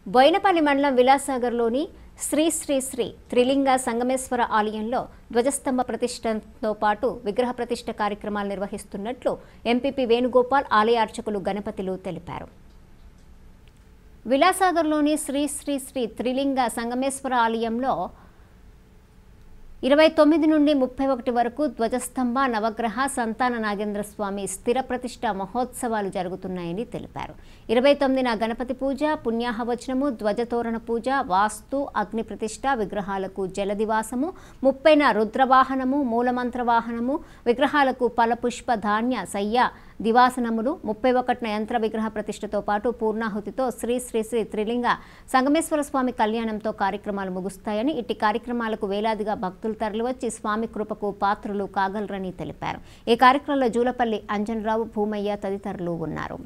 బోయినపల్లి మండలం విలాసాగర్లోని శ్రీ శ్రీ శ్రీ త్రిలింగ సంగమేశ్వర ఆలయంలో ధ్వజస్తంభ ప్రతిష్టతో పాటు విగ్రహ ప్రతిష్ఠ కార్యక్రమాలు నిర్వహిస్తున్నట్లు ఎంపీపీ వేణుగోపాల్ ఆలయ అర్చకులు గణపతులు తెలిపారు. విలాసాగర్లోని శ్రీ శ్రీ శ్రీ త్రిలింగ సంగమేశ్వర ఆలయంలో 29 నుండి 31 వరకు ధ్వజస్తంభ నవగ్రహ సంతాన నాగేంద్ర స్వామి స్థిర ప్రతిష్ఠ మహోత్సవాలు జరుగుతున్నాయని తెలిపారు. 29న గణపతి పూజ, పుణ్యాహవచనము, ధ్వజతోరణ పూజ, వాస్తు, అగ్ని ప్రతిష్ఠ, విగ్రహాలకు జలదివాసము, 30న రుద్రవాహనము, మూలమంత్ర వాహనము, విగ్రహాలకు ఫలపుష్ప ధాన్య సయ్య దివాసనములు, 31న యంత్ర విగ్రహ ప్రతిష్ఠతో పాటు పూర్ణాహుతితో శ్రీ శ్రీ శ్రీ త్రిలింగ సంగమేశ్వర స్వామి కళ్యాణంతో కార్యక్రమాలు ముగుస్తాయని, ఇట్టి కార్యక్రమాలకు వేలాదిగా భక్తులు తరలివచ్చి స్వామి కృపకు పాత్రులు కాగలరని తెలిపారు. ఈ కార్యక్రమంలో జూలపల్లి అంజనరావు, భూమయ్య తదితరులు ఉన్నారు.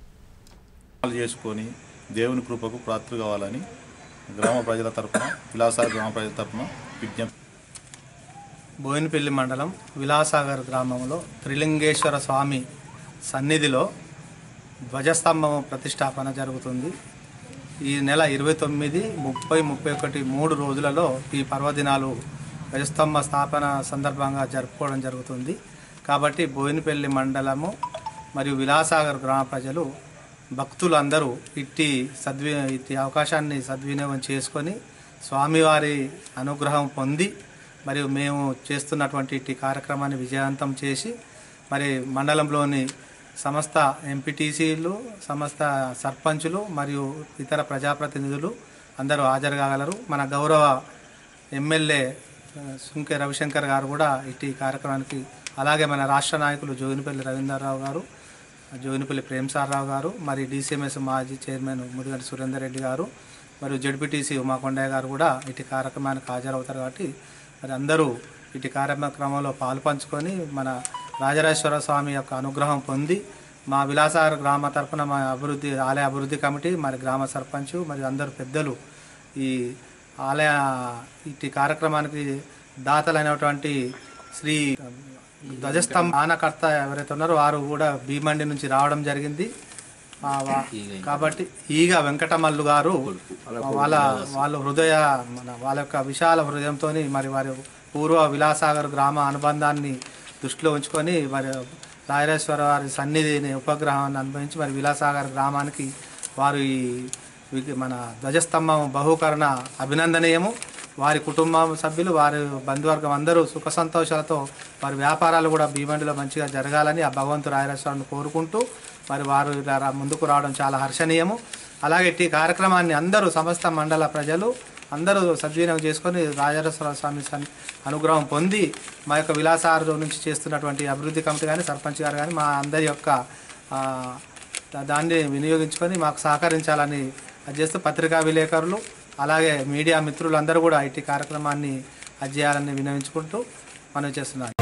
చేసుకొని దేవుని కృపకు పాత్రులు కావాలని గ్రామ ప్రజల తరపున విలాసాగర్ గ్రామ ప్రజల తరపున విజ్ఞప్తి. బోయినపల్లి మండలం విలాసాగర్ గ్రామంలో త్రిలింగేశ్వర స్వామి సన్నిధిలో ధ్వజస్తంభం ప్రతిష్టాపన జరుగుతుంది. ఈ నెల 29, 30, 31 3 రోజులలో ఈ పర్వదినాలు ధ్వజస్తంభ స్థాపన సందర్భంగా జరుపుకోవడం జరుగుతుంది. కాబట్టి బోయినపల్లి మండలము మరియు విలాసాగర్ గ్రామ ప్రజలు భక్తులందరూ ఇట్టి అవకాశాన్ని సద్వినియోగం చేసుకొని స్వామివారి అనుగ్రహం పొంది మరియు మేము చేస్తున్నటువంటి ఇట్టి కార్యక్రమాన్ని విజయవంతం చేసి మరి మండలంలోని సమస్త ఎంపీటీసీలు, సమస్త సర్పంచులు మరియు ఇతర ప్రజాప్రతినిధులు అందరూ హాజరు కాగలరు. మన గౌరవ ఎమ్మెల్యే సుంకె రవిశంకర్ గారు కూడా ఇట్టి కార్యక్రమానికి, అలాగే మన రాష్ట్ర నాయకులు జోగినిపల్లి రవీంద్రరావు గారు, జోగినిపల్లి ప్రేమసారరావు గారు, మరి డీసీఎంఎస్ మాజీ చైర్మన్ ముదిగంటి సురేందర్ రెడ్డి గారు మరియు జడ్పీటీసీ ఉమాకొండయ్య గారు కూడా ఇటు కార్యక్రమానికి హాజరవుతారు. కాబట్టి మరి అందరూ ఇటు కార్యక్రమంలో పాల్పంచుకొని మన రాజరాజేశ్వర స్వామి యొక్క అనుగ్రహం పొంది మా విలాసాగర్ గ్రామ తరఫున మా ఆలయ అభివృద్ధి కమిటీ, మరి గ్రామ సర్పంచ్ మరియు అందరూ పెద్దలు ఈ ఆలయ ఇటు కార్యక్రమానికి దాతలైనటువంటి శ్రీ ధ్వజస్తంభ ఆనకర్త ఎవరైతే ఉన్నారో వారు కూడా భీమండి నుంచి రావడం జరిగింది. కాబట్టి ఈగ వెంకటమల్లు గారు వాళ్ళ వాళ్ళ యొక్క విశాల హృదయంతో మరి వారి పూర్వ విలాసాగర్ గ్రామ అనుబంధాన్ని దృష్టిలో ఉంచుకొని మరి రాజరాజేశ్వర వారి సన్నిధిని ఉపగ్రహాన్ని అనుభవించి మరి విలాసాగర్ గ్రామానికి వారు ఈ మన ధ్వజస్తంభం బహుకరణ అభినందనీయము. వారి కుటుంబ సభ్యులు, వారి బంధువర్గం అందరూ సుఖ సంతోషాలతో వారి వ్యాపారాలు కూడా భీమండిలో మంచిగా జరగాలని ఆ భగవంతుడు రాజరాజేశ్వరుని కోరుకుంటూ మరి వారు ముందుకు రావడం చాలా హర్షణీయము. అలాగే ఈ కార్యక్రమాన్ని అందరూ సమస్త మండల ప్రజలు అందరూ సద్వినియోగం చేసుకొని రాజరాజేశ్వర స్వామి అనుగ్రహం పొంది మా యొక్క విలాసాగర్ నుంచి చేస్తున్నటువంటి అభివృద్ధి కమిటీ కానీ, సర్పంచ్ గారు కానీ మా అందరి యొక్క దాన్ని వినియోగించుకొని మాకు సహకరించాలని అది చేస్తూ పత్రికా విలేకరులు అలాగే మీడియా మిత్రులందరూ కూడా ఇట్టి కార్యక్రమాన్ని అది చేయాలని వినవించుకుంటూ మనం చేస్తున్నాను.